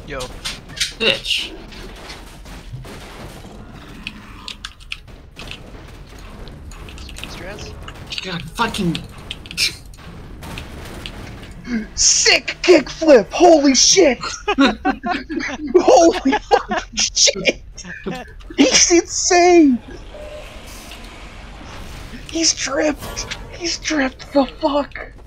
Yo. Bitch. Stress? God, fucking. Sick kickflip! Holy shit! Holy fucking shit! He's insane! He's tripped! He's tripped the fuck!